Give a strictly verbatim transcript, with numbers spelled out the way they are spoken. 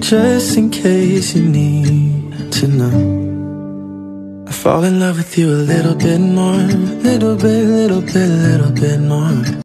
just in case you need to know. I fall in love with you a little bit more, little bit, little bit, little bit more.